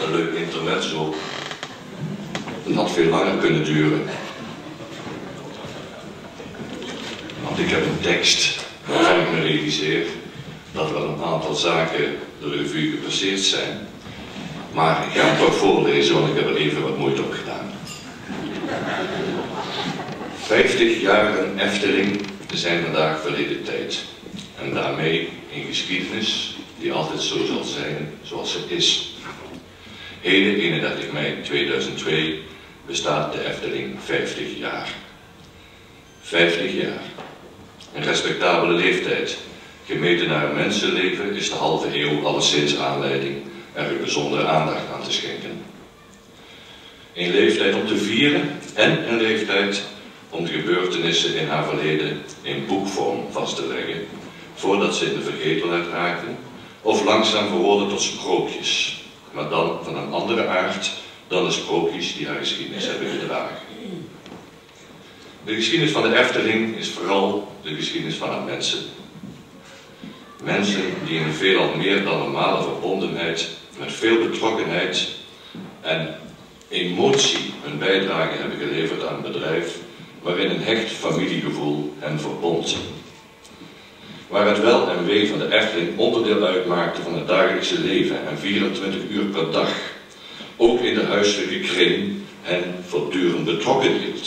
een leuk intermezzo. Het had veel langer kunnen duren. Want ik heb een tekst waarvan ik me realiseer dat wel een aantal zaken de revue gepasseerd zijn. Maar ik ga hem toch voorlezen, want ik heb er even wat moeite op gedaan. 50 jaar Efteling zijn vandaag verleden tijd. En daarmee een geschiedenis die altijd zo zal zijn zoals het is. Heden, 31 mei 2002, bestaat de Efteling 50 jaar. 50 jaar. Een respectabele leeftijd. Gemeten naar een mensenleven is de halve eeuw alleszins aanleiding er een bijzondere aandacht aan te schenken. Een leeftijd om te vieren en een leeftijd om de gebeurtenissen in haar verleden in boekvorm vast te leggen, voordat ze in de vergetelheid raakten, of langzaam verworden tot sprookjes, maar dan van een andere aard dan de sprookjes die haar geschiedenis hebben gedragen. De geschiedenis van de Efteling is vooral de geschiedenis van haar mensen. Mensen die in veelal meer dan normale verbondenheid, met veel betrokkenheid en emotie hun bijdrage hebben geleverd aan een bedrijf waarin een hecht familiegevoel hen verbond. Waar het wel en wee van de Efteling onderdeel uitmaakte van het dagelijkse leven en 24 uur per dag, ook in de huiselijke kring, hen voortdurend betrokken hield.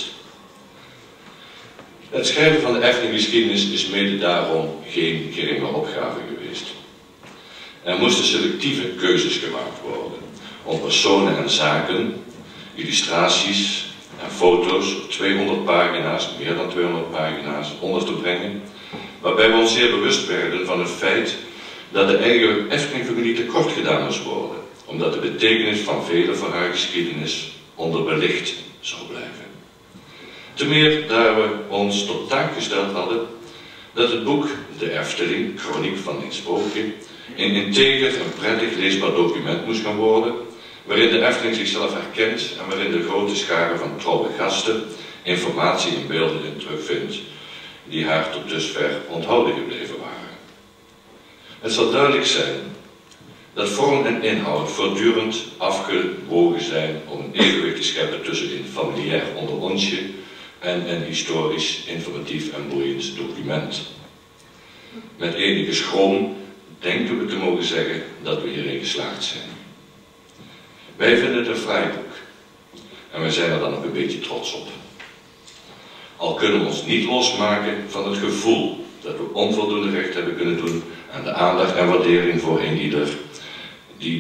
Het schrijven van de Efteling-geschiedenis is mede daarom geen geringe opgave geweest. Er moesten selectieve keuzes gemaakt worden om personen en zaken, illustraties en foto's op 200 pagina's, meer dan 200 pagina's, onder te brengen, waarbij we ons zeer bewust werden van het feit dat de eigen Efteling-familie tekort gedaan moest worden, omdat de betekenis van velen van haar geschiedenis onderbelicht zou blijven. Te meer daar we ons tot taak gesteld hadden dat het boek De Efteling, Chroniek van een Sprookje, een integer en prettig leesbaar document moest gaan worden, waarin de Efteling zichzelf herkent en waarin de grote schare van trouwe gasten informatie en beelden in terugvindt die haar tot dusver onthouden gebleven waren. Het zal duidelijk zijn dat vorm en inhoud voortdurend afgewogen zijn om een evenwicht te scheppen tussen een familiair onderonsje en een historisch, informatief en boeiend document. Met enige schroom denken we te mogen zeggen dat we hierin geslaagd zijn. Wij vinden het een fraai boek en wij zijn er dan ook een beetje trots op. Al kunnen we ons niet losmaken van het gevoel dat we onvoldoende recht hebben kunnen doen aan de aandacht en waardering voor een ieder die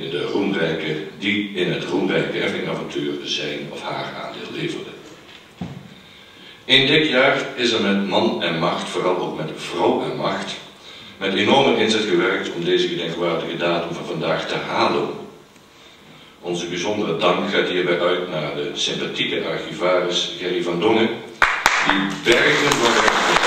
in het roemrijke Efteling-avontuur zijn of haar aandeel leverde. In dit jaar is er met man en macht, vooral ook met vrouw en macht, met enorme inzet gewerkt om deze gedenkwaardige datum van vandaag te halen. Onze bijzondere dank gaat hierbij uit naar de sympathieke archivaris Gerry van Dongen, die bergen van recht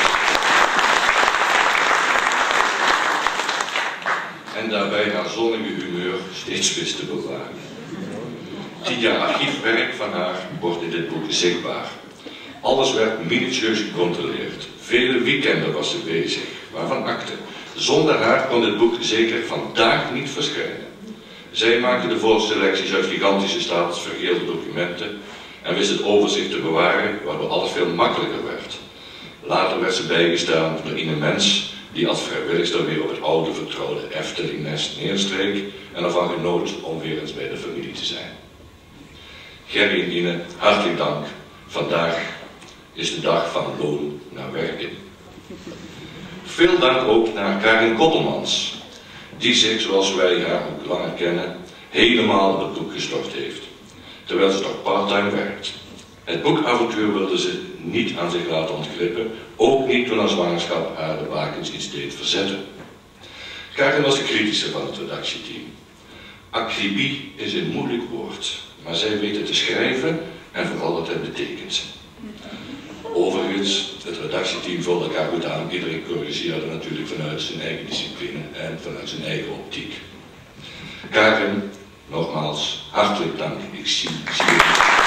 en daarbij haar zonnige humeur steeds wist te bewaren. 10 jaar archiefwerk van haar wordt in dit boek zichtbaar. Alles werd minutieus gecontroleerd. Vele weekenden was ze bezig, waarvan akte. Zonder haar kon dit boek zeker vandaag niet verschijnen. Zij maakte de voorselecties uit gigantische stapels vergeelde documenten en wist het overzicht te bewaren, waardoor alles veel makkelijker werd. Later werd ze bijgestaan door Ine Mens, die als vrijwilligster weer op het oude vertrouwde Efteling-nest neerstreek en ervan genoot om weer eens bij de familie te zijn. Gerry en Ine, hartelijk dank. Vandaag is de dag van loon naar werken. Veel dank ook naar Karin Koppelmans, die zich, zoals wij haar ook langer kennen, helemaal op het boek gestort heeft, terwijl ze toch parttime werkt. Het boekavontuur wilde ze niet aan zich laten ontglippen, ook niet toen haar zwangerschap haar de bakens iets deed verzetten. Karin was de kritische van het redactieteam. Akribie is een moeilijk woord, maar zij weet het te schrijven en vooral wat het betekent. Overigens, het redactieteam vult elkaar goed aan. Iedereen corrigeerde natuurlijk vanuit zijn eigen discipline en vanuit zijn eigen optiek. Karin, nogmaals, hartelijk dank. Ik zie je.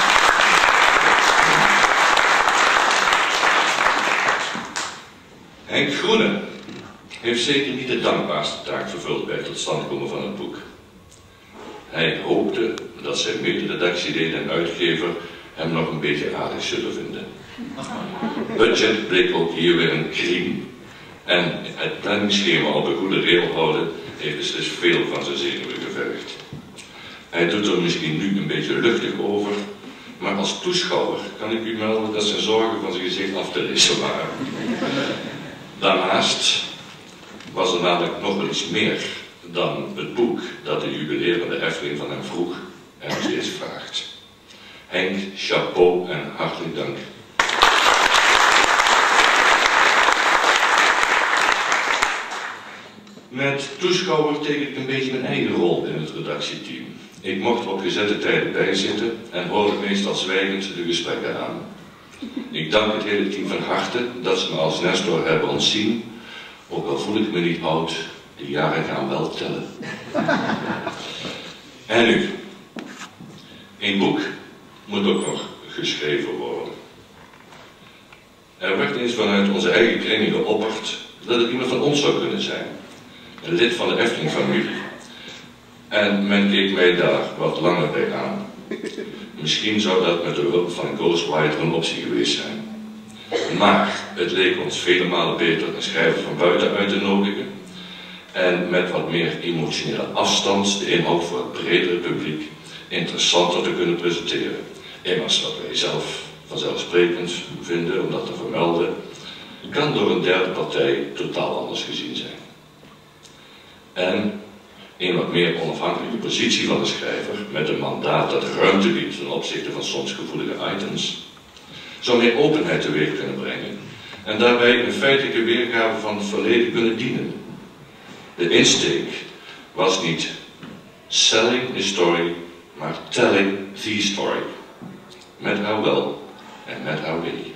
Henk Groene heeft zeker niet de dankbaarste taak vervuld bij het tot stand komen van het boek. Hij hoopte dat zijn mederedactielid en uitgever hem nog een beetje aardig zullen vinden. Budget bleek ook hier weer een crime. En het planningsschema op een goede rail houden heeft beslist veel van zijn zenuwen gevergd. Hij doet er misschien nu een beetje luchtig over, maar als toeschouwer kan ik u melden dat zijn zorgen van zijn gezicht af te lezen waren. Daarnaast was er namelijk nog wel iets meer dan het boek dat de jubilerende Efteling van hem vroeg en nog steeds vraagt. Henk, chapeau en hartelijk dank. Met toeschouwer teken ik een beetje mijn eigen rol in het redactieteam. Ik mocht er op gezette tijden bijzitten en hoorde meestal zwijgend de gesprekken aan. Ik dank het hele team van harte dat ze me als Nestor hebben ontzien, ook al voel ik me niet oud, de jaren gaan wel tellen. En nu, een boek moet ook nog geschreven worden. Er werd eens vanuit onze eigen kringen geopperd dat het iemand van ons zou kunnen zijn. Een lid van de Efteling-familie. En men keek mij daar wat langer bij aan. Misschien zou dat met de hulp van een ghostwriter een optie geweest zijn. Maar het leek ons vele malen beter een schrijver van buiten uit te nodigen en met wat meer emotionele afstand de inhoud voor het bredere publiek interessanter te kunnen presenteren. Immers wat wij zelf vanzelfsprekend vinden om dat te vermelden, kan door een derde partij totaal anders gezien zijn. En een wat meer onafhankelijke positie van de schrijver, met een mandaat dat ruimte biedt ten opzichte van soms gevoelige items, zou meer openheid teweeg kunnen brengen en daarbij een feitelijke weergave van het verleden kunnen dienen. De insteek was niet selling a story, maar telling the story. Met haar wel en met haar wee.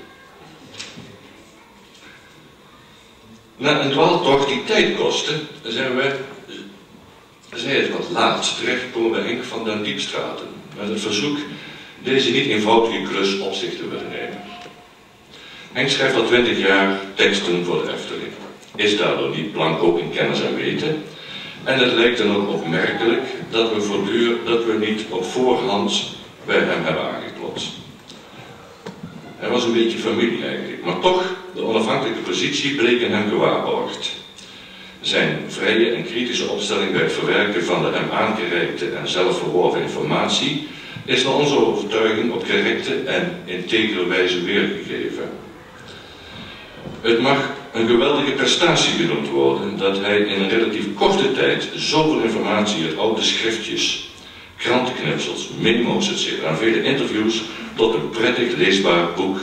Na een dwaaltocht die tijd kostte, zijn we, zij het wat laat, terechtgekomen bij Henk van den Diepstraten, met het verzoek deze niet eenvoudige klus op zich te willen nemen. Henk schrijft al 20 jaar teksten voor de Efteling, is daardoor niet blanco in kennis en weten, en het lijkt dan ook opmerkelijk dat we niet op voorhand bij hem hebben aangeklopt. Hij was een beetje familie eigenlijk, maar toch, de onafhankelijke positie bleek in hem gewaarborgd. Zijn vrije en kritische opstelling bij het verwerken van de hem aangereikte en zelf verworven informatie is naar onze overtuiging op correcte en integere wijze weergegeven. Het mag een geweldige prestatie genoemd worden dat hij in een relatief korte tijd zoveel informatie uit oude schriftjes, krantenknipsels, memos etc. en vele interviews tot een prettig leesbaar boek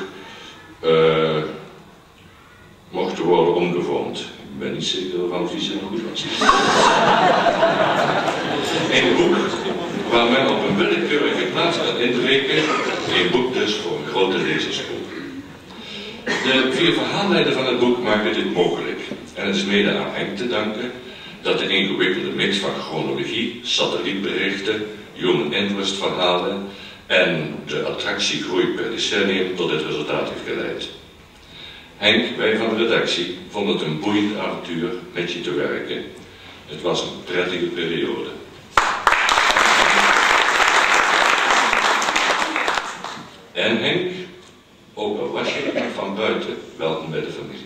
mocht worden omgevormd. Ik ben niet zeker of alle visie nog goed was. Een boek waar men op een willekeurige plaats kan inbreken, een boek dus voor een grote lezersgroep. De 4 verhaallijnen van het boek maken dit mogelijk. En het is mede aan Henk te danken dat de ingewikkelde mix van chronologie, satellietberichten, human interest verhalen en de attractiegroei per decennium tot dit resultaat heeft geleid. Henk, wij van de redactie, vonden het een boeiend avontuur met je te werken. Het was een prettige periode. En Henk, ook al was je van buiten, welkom bij de familie.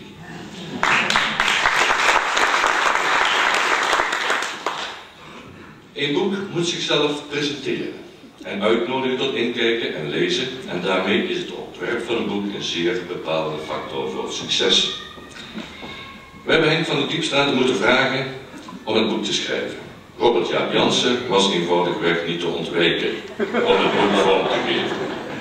Een boek moet zichzelf presenteren en uitnodigen tot inkijken en lezen, en daarmee is het ontwerp van een boek een zeer bepalende factor voor het succes. We hebben Henk van den Diepstraten moeten vragen om het boek te schrijven. Robert Jaap Jansen was eenvoudigweg niet te ontwijken om het boek vorm te geven.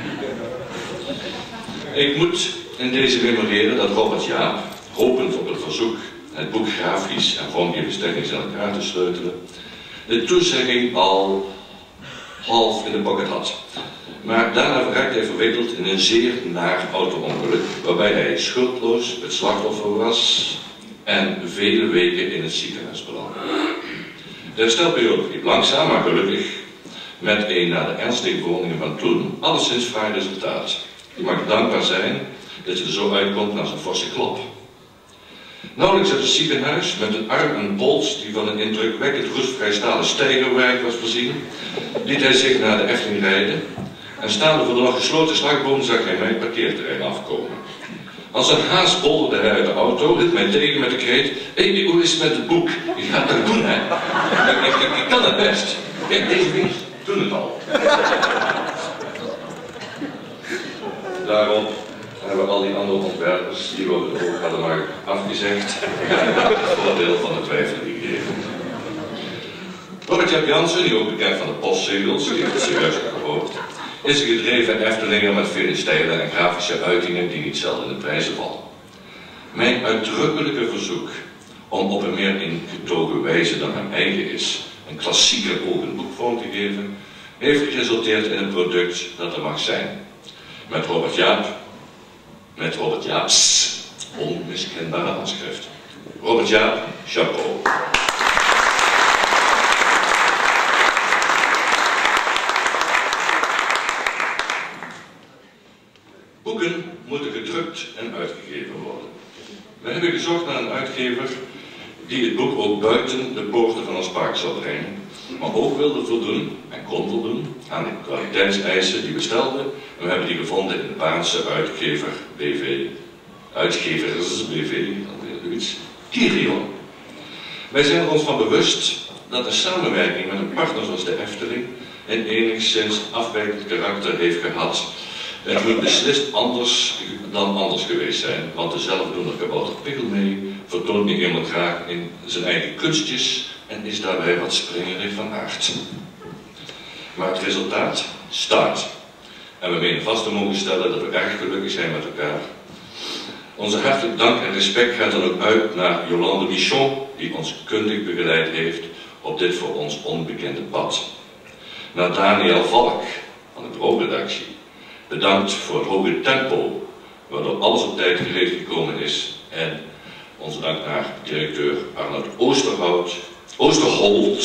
Ik moet in deze memoreren dat Robert Jaap, hopend op het verzoek het boek grafisch en vormgevingstechnisch in elkaar te sleutelen, de toezegging al half in de pocket had. Maar daarna raakte hij verwikkeld in een zeer naar auto-ongeluk, waarbij hij schuldloos het slachtoffer was en vele weken in het ziekenhuis belandde. De herstelperiode liep langzaam, maar gelukkig met een na de ernstige verwondingen van toen alleszins fraai resultaat. Je mag dankbaar zijn dat je er zo uitkomt na zo'n forse klap. Nauwelijks uit het ziekenhuis, met een arm en pols die van een indrukwekkend roestvrij stalen steigerwerk was voorzien, liet hij zich naar de Efteling rijden en staande voor de nog gesloten slagboom zag hij mij het parkeerterrein afkomen. Als een haas bolderde hij uit de auto, riep mij tegen met de kreet: "Hé, hoe is het met het boek? Je gaat dat doen, hè? Ik kan het best. Kijk, deze winst doen het al." Daarop hebben al die andere ontwerpers die we over het oog hadden maar afgezegd en het voordeel van de twijfel gegeven. Robert Jaap Jansen, die ook bekend van de postzegels, die heeft het serieus gehoopt, is een gedreven Eftelinger met vele stijlen en grafische uitingen die niet zelden in de prijzen vallen. Mijn uitdrukkelijke verzoek om op een meer ingetogen wijze dan hem eigen is een klassieke open boekvorm te geven, heeft geresulteerd in een product dat er mag zijn. Met Robert Jaaps onmiskenbare handschrift. Robert Jaap, chapeau. Boeken moeten gedrukt en uitgegeven worden. We hebben gezocht naar een uitgever die het boek ook buiten de poorten van ons park zou brengen, maar ook wilde voldoen en kon voldoen aan de kwaliteitseisen die we stelden, en we hebben die gevonden in de Baanse uitgevers BV, Kirion. Wij zijn er ons van bewust dat een samenwerking met een partner zoals de Efteling een enigszins afwijkend karakter heeft gehad. Het moet beslist anders dan anders geweest zijn, want de zelfdoener kabouter Pichelmee vertoont niet helemaal graag in zijn eigen kunstjes en is daarbij wat springerig van aard. Maar het resultaat staat. En we menen vast te mogen stellen dat we erg gelukkig zijn met elkaar. Onze hartelijk dank en respect gaat dan ook uit naar Yolande Michon, die ons kundig begeleid heeft op dit voor ons onbekende pad. Naar Daniel Valk van de bureauredactie. Bedankt voor het hoge tempo, waardoor alles op tijd gereed gekomen is. En onze dank naar directeur Arnoud Oosterholt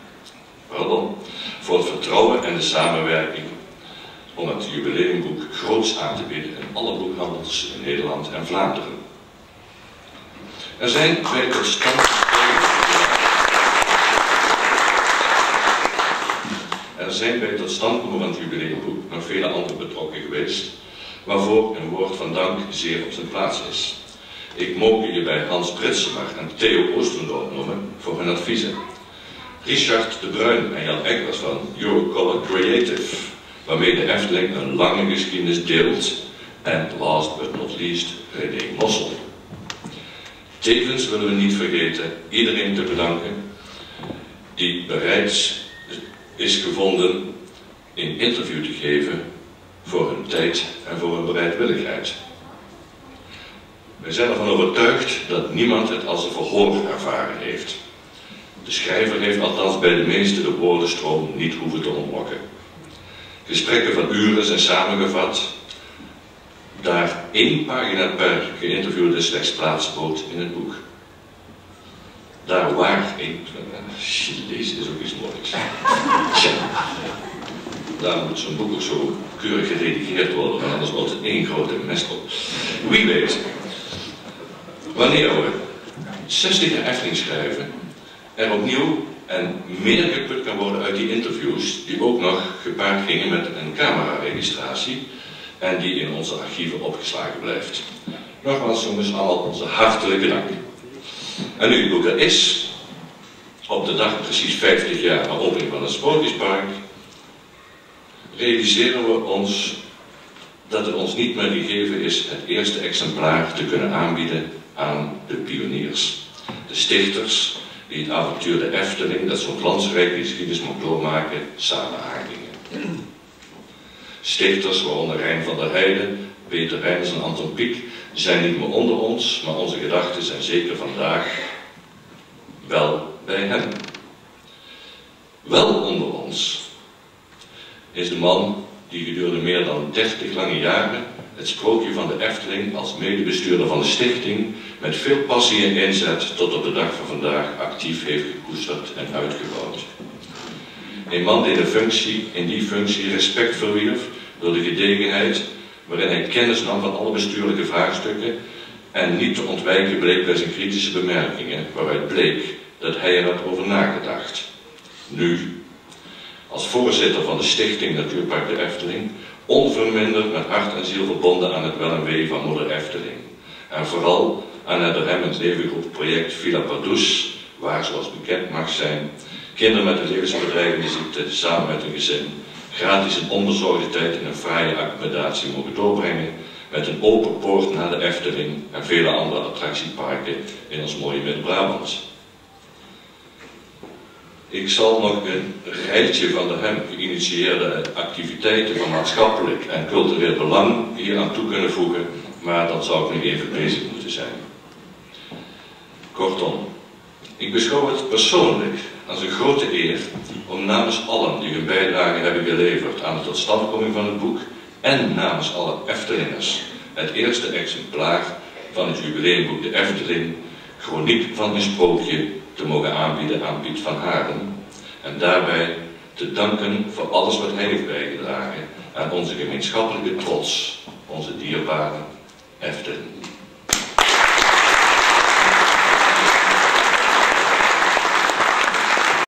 voor het vertrouwen en de samenwerking om het jubileumboek groots aan te bieden in alle boekhandels in Nederland en Vlaanderen. Er zijn bij het tot stand komen van het jubileumboek nog vele anderen betrokken geweest, waarvoor een woord van dank zeer op zijn plaats is. Ik mogen je bij Hans Pritsemer en Theo Oostendorp noemen voor hun adviezen. Richard de Bruin en Jan Eckers van Eurocolor Creative, waarmee de Efteling een lange geschiedenis deelt, en last but not least René Mossel. Tevens willen we niet vergeten iedereen te bedanken die bereid is gevonden in interview te geven voor hun tijd en voor hun bereidwilligheid. Wij zijn ervan overtuigd dat niemand het als een verhoor ervaren heeft. De schrijver heeft althans bij de meeste de woordenstroom niet hoeven te ontlokken. Gesprekken van uren zijn samengevat, daar 1 pagina per geïnterviewde slechts plaats bood in het boek. Daar waar lezen is ook iets moois. Tja, daar moet zo'n boek ook zo keurig geredigeerd worden, want anders wordt het 1 grote mestel. Wie weet, wanneer we 60 jaar Efteling schrijven, er opnieuw en meer geput kan worden uit die interviews, die ook nog gepaard gingen met een cameraregistratie en die in onze archieven opgeslagen blijft. Nogmaals jongens, allemaal onze hartelijke dank. En nu het boek er is, op de dag precies 50 jaar na opening van het Sprookjespark, realiseren we ons dat het ons niet meer gegeven is het eerste exemplaar te kunnen aanbieden aan de pioniers. De stichters die het avontuur de Efteling, dat zo'n glansrijke geschiedenis mocht doormaken, samen aangingen. Stichters, waaronder Rijn van der Heijden, Peter Rijns en Anton Pieck, zijn niet meer onder ons, maar onze gedachten zijn zeker vandaag wel bij hen. Wel onder ons is de man die gedurende meer dan 30 lange jaren het sprookje van de Efteling als medebestuurder van de stichting met veel passie en inzet tot op de dag van vandaag actief heeft gekoesterd en uitgebouwd. Een man die in die functie respect verwierf door de gedegenheid waarin hij kennis nam van alle bestuurlijke vraagstukken En niet te ontwijken bleek bij zijn kritische bemerkingen, waaruit bleek dat hij er had over nagedacht. Nu, als voorzitter van de Stichting Natuurpark de Efteling, onverminderd met hart en ziel verbonden aan het wel en wee van Moeder Efteling. En vooral aan het door hem in het leven geroepen project Villa Pardoes, waar, zoals bekend mag zijn, kinderen met een levensbedreigende ziekte samen met hun gezin gratis een onbezorgde tijd in een fraaie accommodatie mogen doorbrengen, met een open poort naar de Efteling en vele andere attractieparken in ons mooie Midden-Brabant. Ik zal nog een rijtje van de hem geïnitieerde activiteiten van maatschappelijk en cultureel belang hier aan toe kunnen voegen, maar dan zou ik nu even bezig moeten zijn. Kortom, ik beschouw het persoonlijk als een grote eer om namens allen die hun bijdrage hebben geleverd aan de totstandkoming van het boek en namens alle Eftelingers het eerste exemplaar van het jubileumboek De Efteling, Chroniek van een Sprookje, te mogen aanbieden aan Piet van Haren en daarbij te danken voor alles wat hij heeft bijgedragen aan onze gemeenschappelijke trots, onze dierbare Efteling.